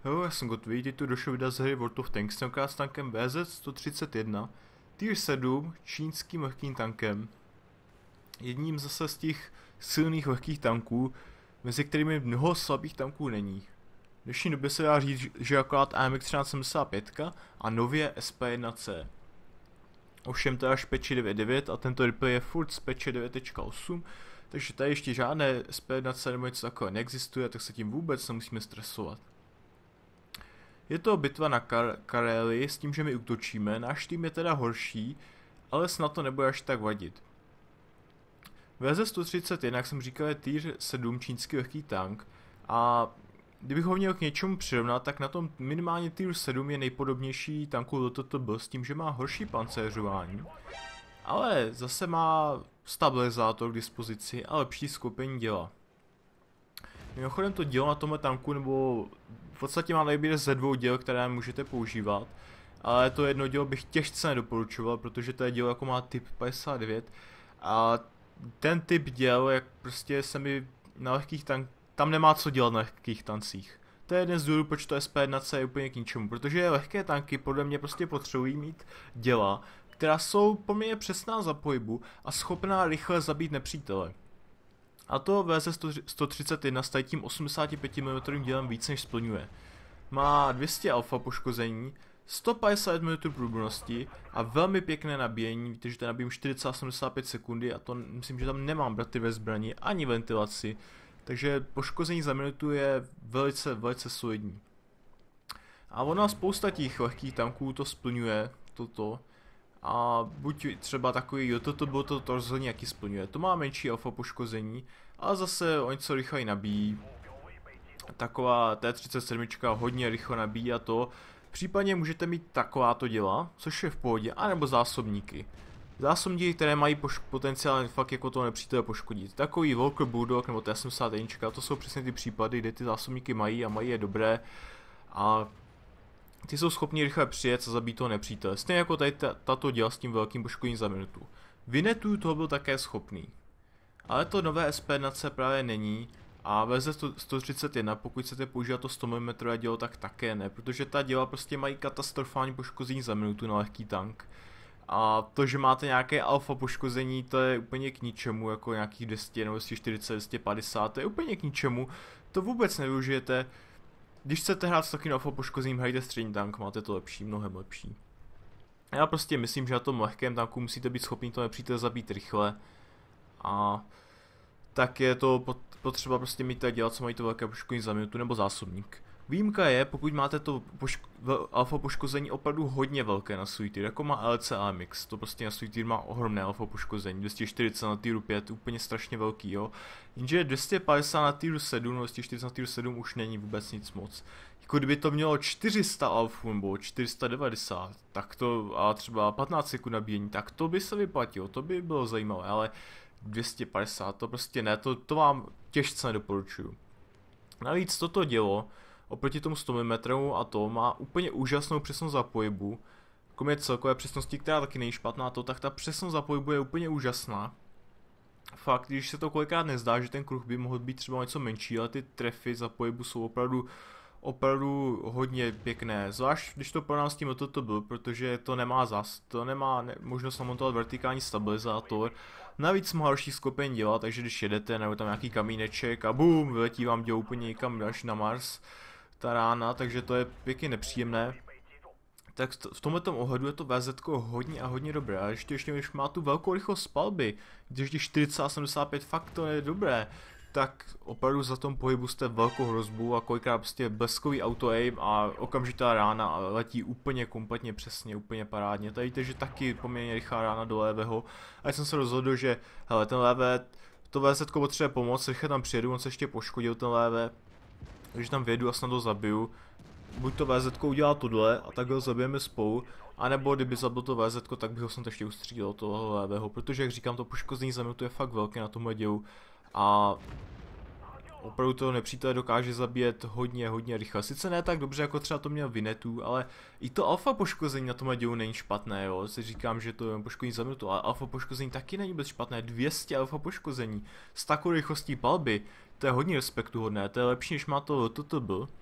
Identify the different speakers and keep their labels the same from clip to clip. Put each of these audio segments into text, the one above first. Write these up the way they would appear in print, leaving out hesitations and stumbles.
Speaker 1: Jo, já jsem gotový, teď tu došel vydat z hry World of Tanks, tenkrát s tankem VZ-131, Tier 7, čínským lehkým tankem. Jedním zase z těch silných lehkých tanků, mezi kterými mnoho slabých tanků není. V dnešní době se dá říct, že akorát AMX 1375 a nově SP1C. Ovšem to je až patch 9.9 a tento replay je furt z patche 9.8, takže tady ještě žádné SP1C nebo něco takové neexistuje, tak se tím vůbec nemusíme stresovat. Je to bitva na Karely s tím, že my útočíme, náš tým je teda horší, ale snad to nebude až tak vadit. VZ-131, jak jsem říkal, je Tier 7 čínský lehký tank a kdybych ho měl k něčemu přirovnat, tak na tom minimálně Tier 7 je nejpodobnější tanku LTTB s tím, že má horší pancéřování, ale zase má stabilizátor k dispozici a lepší skopení děla. Mimochodem to dělo na tomhle tanku, nebo v podstatě má nejvíce ze dvou děl, které můžete používat, ale to jedno dělo bych těžce nedoporučoval, protože to je dělo jako má typ 59 a ten typ děl, jak prostě se mi na lehkých tankách, tam nemá co dělat na lehkých tancích. To je jeden z důvodů, proč to SP1C je úplně k ničemu, protože lehké tanky podle mě prostě potřebují mít děla, která jsou poměrně přesná za pohybu a schopná rychle zabít nepřítele. A to VZ-131 s tím 85 mm dělem víc než splňuje. Má 200 alfa poškození, 150 mm průbornosti a velmi pěkné nabíjení, víte, že to nabíjím 4,75 sekundy a to myslím, že tam nemám braty ve zbraní ani ventilaci, takže poškození za minutu je velice solidní. A ona spousta těch lehkých tanků to splňuje, toto. A buď třeba takový, jo, toto bylo to rozhodně jaký splňuje. To má menší alfa poškození, ale zase o něco rychleji nabíjí. Taková T-37 hodně rychle nabíjí a to. Případně můžete mít takováto děla, což je v pohodě, anebo zásobníky. Zásobníky, které mají potenciálně fakt jako to nepřítele poškodit. Takový Walker Bulldog nebo T-71, to jsou přesně ty případy, kde ty zásobníky mají a mají je dobré. A ty jsou schopni rychle přijet a zabít toho nepřítele. Stejně jako tady tato děla s tím velkým poškodením za minutu. Vinetu toho byl také schopný. Ale to nové SP1C právě není. A VZ-131, pokud chcete používat to 100 mm dělo, tak také ne, protože ta děla prostě mají katastrofální poškození za minutu na lehký tank. A to, že máte nějaké alfa poškození, to je úplně k ničemu, jako nějakých 200 nebo 240, 250, to je úplně k ničemu, to vůbec nevyužijete. Když chcete hrát s takovým alfa poškozením, hrajte střední tank, máte to lepší, mnohem lepší. Já prostě myslím, že na tom lehkém tanku musíte být schopni to nepřítele zabít rychle. A tak je to potřeba prostě mít tak dělat, co mají to velké poškození za minutu nebo zásobník. Výjimka je, pokud máte to alfa poškození opravdu hodně velké na svůj tier, jako má LC AMX, to prostě na svůj tier má ohromné alfa poškození, 240 na tieru 5, úplně strašně velký, jo. Jenže 250 na tieru 7, nebo 240 na tieru 7 už není vůbec nic moc. Jako kdyby to mělo 400 alfů nebo 490, tak to, a třeba 15 sekund nabíjení, tak to by se vyplatilo, to by bylo zajímavé, ale 250 to prostě ne, to vám těžce nedoporučuju. Navíc toto dělo oproti tomu 100 mm a to má úplně úžasnou přesnost za pohybu. Kromě celkové přesnosti, která taky není špatná to, tak ta přesnost za pohybu je úplně úžasná. Fakt, když se to kolikrát nezdá, že ten kruh by mohl být třeba něco menší, ale ty trefy za pohybu jsou opravdu hodně pěkné, zvlášť když to porovnám s tím LTTB, protože to nemá možnost namontovat vertikální stabilizátor. Navíc má horší skopení děla, takže když jedete, nebo tam nějaký kamíneček a bum, vyletí vám dělo úplně někam až na Mars, ta rána, takže to je pěkně nepříjemné. Tak v tomto ohledu je to VZ hodně a hodně dobré, a ještě když má tu velkou rychlost palby, když 40-75 fakt to je dobré, tak opravdu za tom pohybu jste velkou hrozbu a kolikrát prostě bleskový auto-aim a okamžitá rána a letí úplně kompletně přesně, úplně parádně. Tady víte, že taky poměrně rychlá rána do levého a já jsem se rozhodl, že hele, ten levé, to VZ potřebuje pomoct, rychle tam přijedu, on se ještě poškodil ten levé, takže tam vědu a snad ho zabiju. Buď to VZ udělá tohle a tak ho zabijeme spolu, anebo kdyby zabil to VZ, tak bych ho snad ještě ustřílel toho levého, protože jak říkám, to poškození za minutu je fakt velké na tomhle dělu. A opravdu toho nepřítele dokáže zabíjet hodně rychle. Sice ne tak dobře, jako třeba to měl Vinetu, ale i to alfa poškození na tomhle dělu není špatné, jo. Si říkám, že to je poškození za minutu, ale alfa poškození taky není bez špatné. 200 alfa poškození s takovou rychlostí palby, to je hodně respektuhodné, to je lepší, než má to LTTB,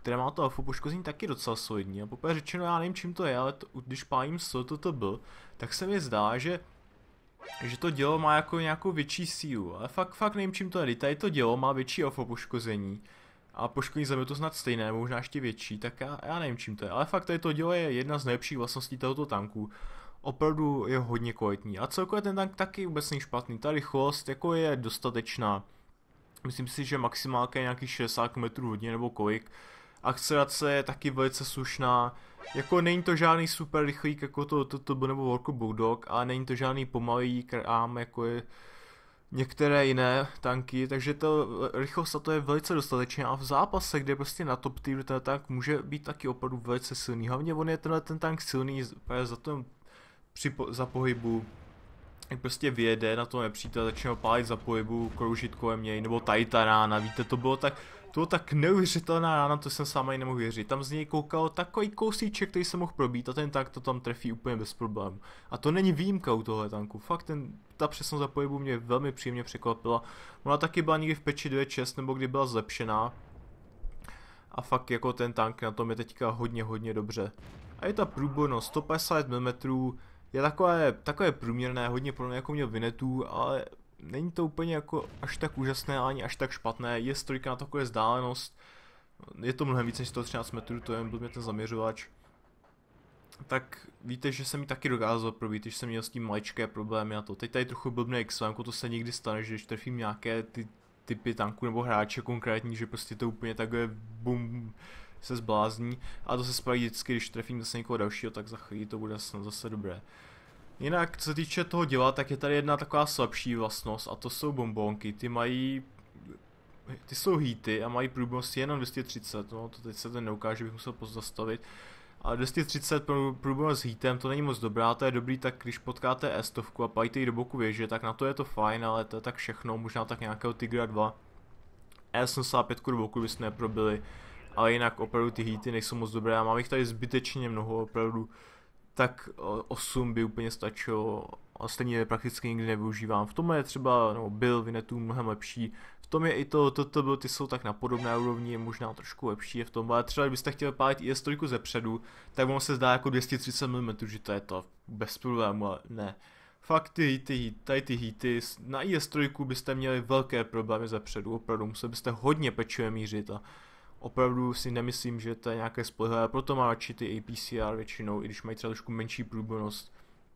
Speaker 1: které má to alfa poškození taky docela solidní. A poprvé řečeno, já nevím čím to je, ale když pálím SLTTB, tak se mi zdá, že to dělo má jako nějakou větší sílu, ale fakt nevím čím to je. Tady to dělo má větší alfa poškození a poškození zem je to snad stejné, možná ještě větší, tak já nevím čím to je. Ale fakt tady to dělo je jedna z nejlepších vlastností tohoto tanku. Opravdu je hodně kvalitní a celkově ten tank taky vůbec není špatný, ta rychlost jako je dostatečná. Myslím si, že maximálka je nějakých 60 km/h nebo kolik. Akcelerace je taky velice slušná. Jako není to žádný super rychlík jako to byl nebo Warco Bulldog, ale není to žádný pomalý krám jako je některé jiné tanky, takže to rychlost a to je velice dostatečné a v zápase, kde prostě na top tier ten tank může být taky opravdu velice silný. Hlavně on je ten tank silný za to za pohybu, jak prostě vyjede na to nepřítel, začne ho pálit za pohybu, kroužit kolem něj, nebo tady ta rána, víte, to bylo tak neuvěřitelná rána, to jsem sám ani nemohl věřit. Tam z něj koukal takový kousíček, který se mohl probít a ten tank to tam trefí úplně bez problémů. A to není výjimka u tohle tanku, fakt ta přesnost za pohybu mě velmi příjemně překvapila. Ona taky byla někdy v patchi 2.6 nebo kdy byla zlepšená. A fakt jako ten tank na tom je teďka hodně dobře. A je ta průbornost 150 mm, je takové průměrné, hodně podobné jako měl Winnetou, ale není to úplně jako až tak úžasné, ani až tak špatné, je strojka na takové vzdálenost, je to mnohem víc než 113 metrů, to je jen blbě ten zaměřovač. Tak víte, že se mi taky dokázal probít, když jsem měl s tím maličké problémy a to. Teď tady trochu blbne XM, to se někdy stane, že když trefím nějaké ty typy tanků nebo hráče konkrétní, že prostě to úplně takové bum se zblázní, a to se spraví vždycky, když trefím zase někoho dalšího, tak za chvíli to bude snad zase dobré. Jinak, co se týče toho děla, tak je tady jedna taková slabší vlastnost a to jsou bombonky, ty jsou heaty a mají průbornost jenom 230, no to teď se to neukáže, bych musel pozastavit. Ale 230 průbornost s heatem, to není moc dobrá, to je dobrý tak když potkáte S100 a pálíte ji do boku věže, tak na to je to fajn, ale to je tak všechno, možná tak nějakého Tigra 2. S75 do boku byste neprobili, ale jinak opravdu ty heaty nejsou moc dobré a mám jich tady zbytečně mnoho, opravdu. Tak 8 by úplně stačilo a stejně je prakticky nikdy nevyužívám. V tom je třeba, no, byl Winnetou mnohem lepší, v tom je i ty jsou tak na podobné úrovni, možná trošku lepší je v tom, ale třeba kdybyste chtěli pálit IS-3 ze předu, tak ono se zdá jako 230 mm, že to je to bez problému, ale ne. Fakt ty heaty, na IS-3 byste měli velké problémy ze předu, opravdu, museli byste hodně pečlivě mířit a opravdu si nemyslím, že to je nějaké spolehlivé, proto má radši ty APCR většinou, i když mají třeba trošku menší průbornost.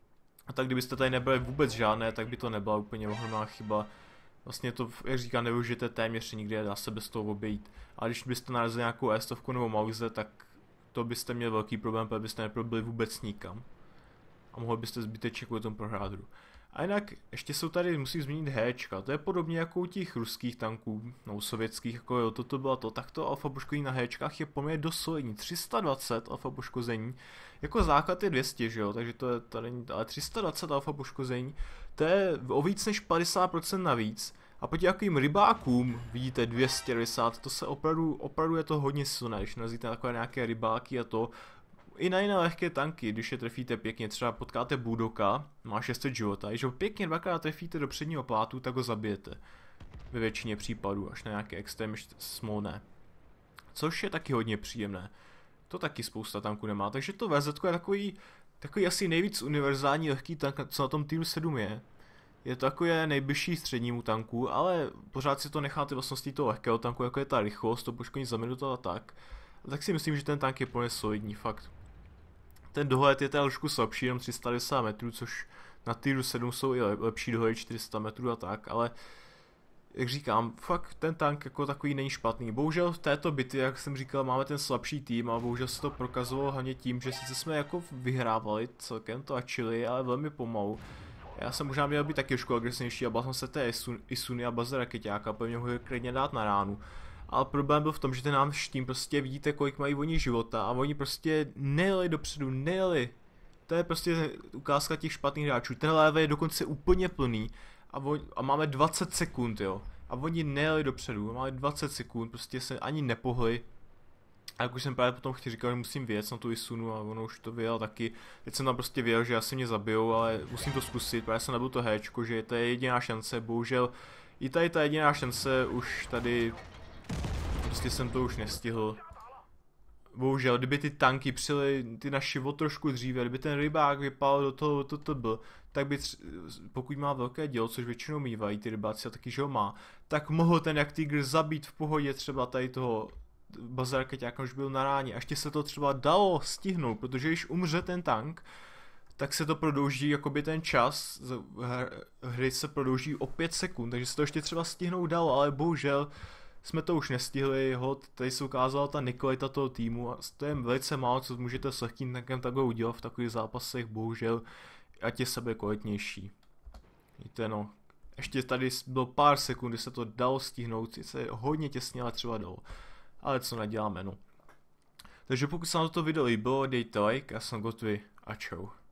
Speaker 1: A tak kdybyste tady nebyli vůbec žádné, tak by to nebyla úplně ohromná chyba. Vlastně to, jak říkám, nevyužijete téměř nikdy, dá se bez toho obejít. A když byste narazili nějakou S100 nebo Mauser, tak to byste měli velký problém, protože byste neprobili vůbec nikam. A mohli byste zbytečně kvůli tomu prohrát hru. A jinak ještě jsou tady, musím zmínit Héčka, to je podobně jako u těch ruských tanků, no sovětských, jako jo, toto bylo to, tak to alfa poškození na Héčkách je poměrně dost solidní, 320 alfa poškození, jako základ je 200, že jo, takže to je tady, ale 320 alfa poškození, to je o víc než 50% navíc, a proti jakým rybákům vidíte 290, to se opravdu je to hodně silné, když nazvíte takové nějaké rybáky a to, i na jiné lehké tanky, když je trefíte pěkně, třeba potkáte Bulldoga, má 600 života, když ho pěkně dvakrát trefíte do předního plátu, tak ho zabijete. Ve většině případů, až na nějaké extrémně smolné. Což je taky hodně příjemné. To taky spousta tanků nemá, takže to VZ je takový asi nejvíc univerzální lehký tank, co na tom Tier 7 je. Je to takové nejbližší střednímu tanku, ale pořád si to necháte vlastností toho lehkého tanku, jako je ta rychlost, to poškození za minutu a tak. A tak si myslím, že ten tank je plně solidní, fakt. Ten dohled je teda trošku slabší, jenom 310 metrů, což na Tier 7 jsou i lepší dohledy 400 metrů a tak, ale jak říkám, fakt ten tank jako takový není špatný. Bohužel v této bitvě, jak jsem říkal, máme ten slabší tým a bohužel se to prokazovalo hlavně tím, že sice jsme jako vyhrávali, celkem to ačili, ale velmi pomalu. Já jsem možná měl být taky trošku agresivnější a bál jsem se té Isuny a baze rakeťáka, protože mě ho klidně dát na ránu. Ale problém byl v tom, že ten náš tým prostě vidíte, kolik mají oni života a oni prostě nejeli dopředu, nejeli. To je prostě ukázka těch špatných hráčů. Ten level je dokonce úplně plný a máme 20 sekund, jo. A oni nejeli dopředu, máme 20 sekund, prostě se ani nepohli. A jak už jsem právě potom říkal, že musím vyjet na tu Isunu a ono už to vyjel taky. Teď jsem tam prostě vyjel, že asi mě zabijou, ale musím to zkusit, právě jsem nabil to Héčko, že to je jediná šance, bohužel. I tady ta jediná šance už tady, prostě jsem to už nestihl. bohužel, kdyby ty tanky přijeli ty naši o trošku dříve, kdyby ten rybák vypal do toho TTB, tak by, pokud má velké dělo, což většinou mývají ty rybáci a taky, že ho má, tak mohl ten jak Tiger zabít v pohodě třeba tady toho bazarkeťáka, už byl na ráně. A ještě se to třeba dalo stihnout, protože když umře ten tank, tak se to prodlouží, jakoby ten čas hry se prodlouží o 5 sekund, takže se to ještě třeba stihnout dalo, ale bohužel jsme to už nestihli, hod, tady se ukázala ta nekvalita toho týmu a to je velice málo, co můžete s lehkým tankem takhle udělat v takových zápasech, bohužel, ať je sebe kvalitnější. Víte no, ještě tady bylo pár sekund, kdy se to dalo stihnout, sice hodně těsně, ale třeba dalo, ale co neděláme no. Takže pokud se vám toto video líbilo, dejte like, já jsem Gottvi a čau.